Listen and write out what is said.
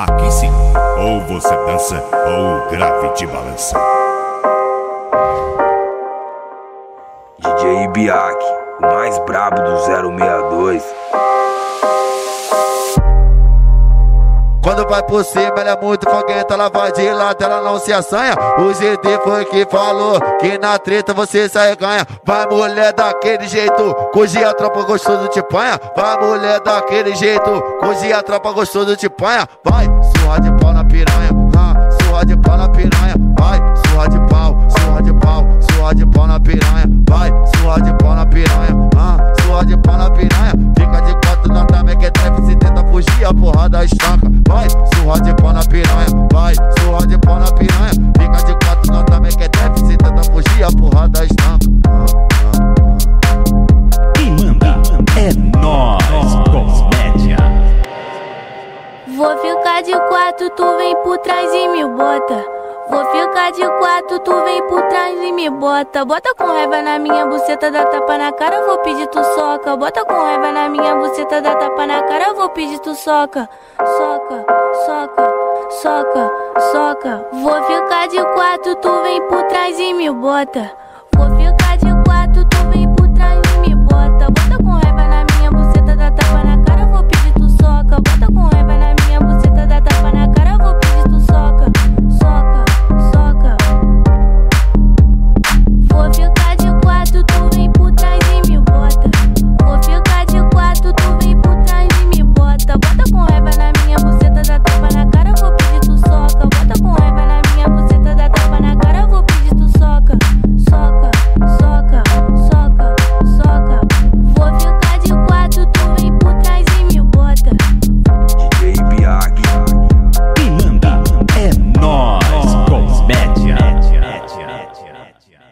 Aqui sim, ou você dança ou o grave te balança. DJ Ibiak, o mais brabo do 062. Quando vai por cima, ela é muito foguenta, ela vai de lado, ela não se assanha. O GD foi que falou que na treta você sai ganha. Vai mulher daquele jeito, hoje a tropa gostoso te panha. Vai mulher daquele jeito, hoje a tropa gostoso te panha. Vai, surra de pau na piranha, surra de pau na piranha. Vai, surra de pau, surra de pau, surra de pau na piranha. Vai, surra de pau na piranha, surra de pau na piranha. Fica de quatro na também que deve se tenta fugir, a porrada estanca. Vai, surra de pau na piranha, vai, surra de pau na piranha. Fica de quatro não também que deve se tenta fugir, a porrada estanca. Quem manda é nós, Cosmédia. Vou ficar de quatro, tu vem por trás e me bota. Vou ficar de quatro, tu vem por trás e me bota. Bota com raiva na minha buceta, dá tapa na cara, vou pedir tu soca. Bota com raiva na minha buceta, dá tapa na cara, vou pedir tu soca. Soca, soca, soca, soca. Vou ficar de quatro, tu vem por trás e me bota. Vou ficar de quatro, tu vem por trás e me bota. Bota com raiva na minha buceta, dá tapa na cara, vou pedir tu soca. Bota com raiva na minha buceta, dá tapa na cara, vou pedir tu soca. Soca, soca. Vou ficar de quatro, tu vem por trás e me bota. Vou ficar de quatro, tu vem por trás e me bota. Bota com raiva na minha buceta, dá tapa na cara, vou pedir tu soca. Bota com raiva na minha buceta, dá tapa na cara, vou pedir tu soca. Soca, soca, soca, soca. Vou ficar de quatro, tu vem por trás e me bota. DJ Ibiak. Quem manda é nós, Cosmédia.